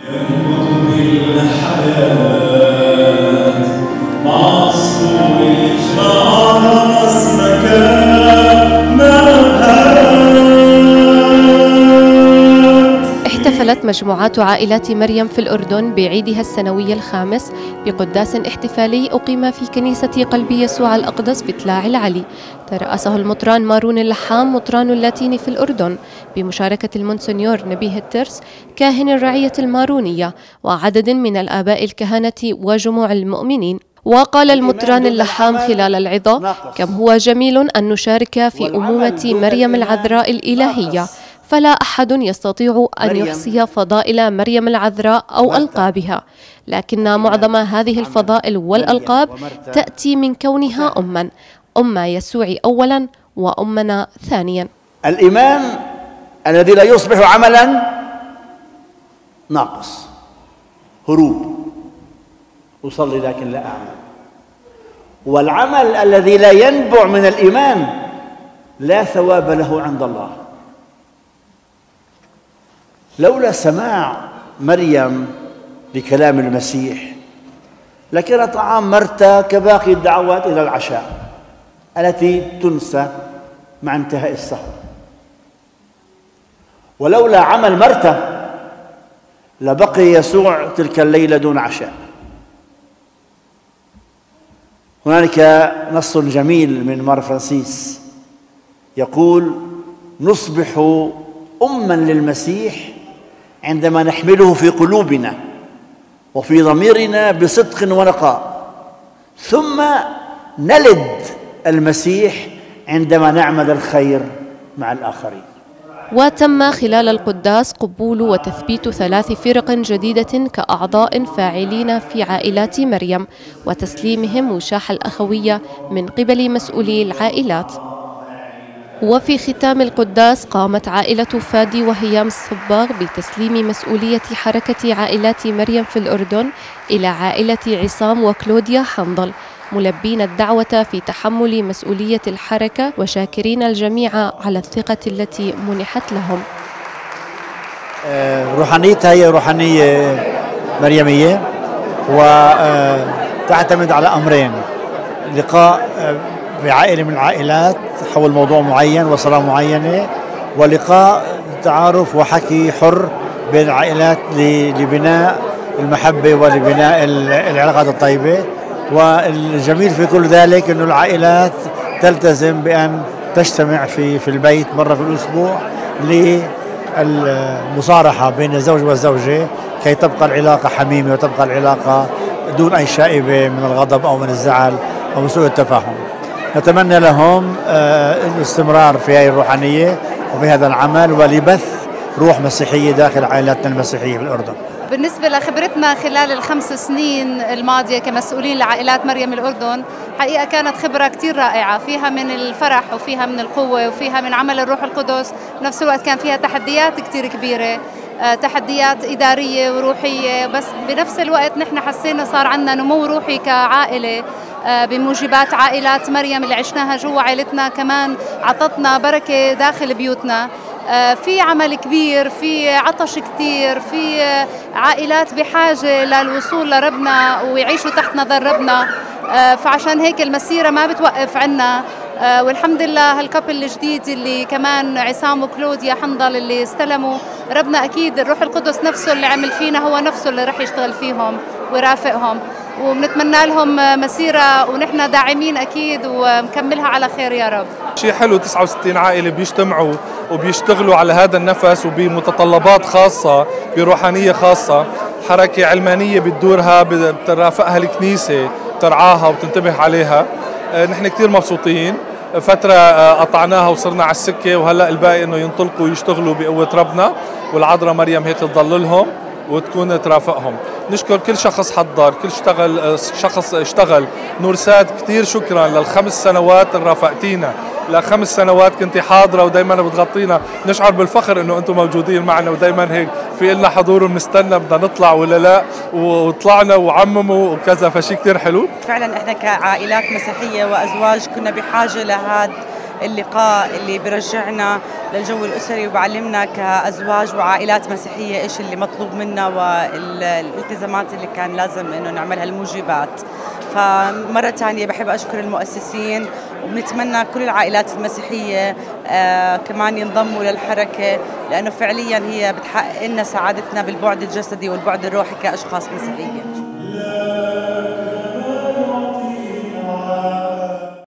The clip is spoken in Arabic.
احتفلت مجموعات عائلات مريم في الأردن بعيدها السنوي الخامس بقداس احتفالي أقيم في كنيسة قلب يسوع الأقدس في طلاع العلي، ترأسه المطران مارون اللحام مطران اللاتيني في الأردن بمشاركة المونسنيور نبيه الترس كاهن الرعية المارونية وعدد من الآباء الكهنة وجموع المؤمنين. وقال المطران اللحام خلال العظة: كم هو جميل أن نشارك في أمومة مريم العذراء الإلهية، فلا أحد يستطيع أن يحصي فضائل مريم العذراء أو ألقابها، لكن معظم هذه الفضائل والألقاب تأتي من كونها أم يسوع أولا وأمنا ثانيا. الإيمان الذي لا يصبح عملا ناقص، هروب، أصلي لكن لا أعمل. والعمل الذي لا ينبع من الإيمان لا ثواب له عند الله. لولا سماع مريم لكلام المسيح لكان طعام مرتا كباقي الدعوات إلى العشاء التي تنسى مع انتهاء السهر. ولولا عمل مرتا لبقي يسوع تلك الليلة دون عشاء. هنالك نص جميل من مار فرانسيس يقول: نصبح أماً للمسيح عندما نحمله في قلوبنا وفي ضميرنا بصدق ونقاء، ثم نلد المسيح عندما نعمل الخير مع الآخرين. وتم خلال القداس قبول وتثبيت 3 فرق جديدة كأعضاء فاعلين في عائلات مريم وتسليمهم وشاح الأخوية من قبل مسؤولي العائلات. وفي ختام القداس قامت عائلة فادي وهيام الصباغ بتسليم مسؤولية حركة عائلات مريم في الأردن إلى عائلة عصام وكلوديا حنظل، ملبين الدعوة في تحمل مسؤولية الحركة وشاكرين الجميع على الثقة التي منحت لهم. روحانيتها هي روحانية مريمية وتعتمد على أمرين: لقاء بعائلة من العائلات حول موضوع معين وصلاة معينة، ولقاء تعارف وحكي حر بين العائلات لبناء المحبة ولبناء العلاقات الطيبة. والجميل في كل ذلك أن العائلات تلتزم بأن تجتمع في البيت مرة في الأسبوع للمصارحة بين الزوج والزوجة كي تبقى العلاقة حميمة وتبقى العلاقة دون أي شائبة من الغضب أو من الزعل أو من سوء التفاهم. نتمنى لهم الاستمرار في هذه الروحانية وفي هذا العمل ولبث روح مسيحية داخل عائلاتنا المسيحية في الأردن. بالنسبة لخبرتنا خلال ال5 سنين الماضية كمسؤولين لعائلات مريم الأردن، حقيقة كانت خبرة كتير رائعة، فيها من الفرح وفيها من القوة وفيها من عمل الروح القدس، بنفس الوقت كان فيها تحديات كتير كبيرة، تحديات إدارية وروحية، بس بنفس الوقت نحن حسينا صار عندنا نمو روحي كعائلة بموجبات عائلات مريم اللي عشناها جوا عائلتنا، كمان عطتنا بركة داخل بيوتنا. في عمل كبير، في عطش كتير، في عائلات بحاجة للوصول لربنا ويعيشوا تحت نظر ربنا، فعشان هيك المسيرة ما بتوقف عنا. والحمد لله هالكابل الجديد اللي كمان عصام وكلوديا حنظل اللي استلموا ربنا، أكيد الروح القدس نفسه اللي عمل فينا هو نفسه اللي رح يشتغل فيهم ويرافقهم، وبنتمنى لهم مسيرة ونحن داعمين أكيد ومكملها على خير يا رب. شيء حلو 69 عائلة بيجتمعوا وبيشتغلوا على هذا النفس وبمتطلبات خاصة بروحانية خاصة، حركة علمانية بتدورها بترافقها الكنيسة بترعاها وبتنتبه عليها. نحن كتير مبسوطين، فترة قطعناها وصرنا على السكة وهلأ الباقي انه ينطلقوا ويشتغلوا بقوة ربنا، والعذراء مريم هيك تضل لهم وتكون ترافقهم. نشكر كل شخص حضر، كل شخص اشتغل. نورساد كتير شكرا لل5 سنوات اللي رافقتينا، ل5 سنوات كنتي حاضرة ودايما بتغطينا، نشعر بالفخر انه انتم موجودين معنا ودايما هيك في لنا حضور وبنستنى بدنا نطلع ولا لا، وطلعنا وعمموا وكذا، فشي كتير حلو. فعلا احنا كعائلات مسيحية وازواج كنا بحاجة لهذا اللقاء اللي برجعنا للجو الأسري وبعلمنا كأزواج وعائلات مسيحية إيش اللي مطلوب منا والالتزامات اللي كان لازم إنه نعملها، الموجبات. فمرة تانية بحب أشكر المؤسسين، وبنتمنى كل العائلات المسيحية كمان ينضموا للحركة، لأنه فعليا هي بتحقق لنا سعادتنا بالبعد الجسدي والبعد الروحي كأشخاص مسيحيين.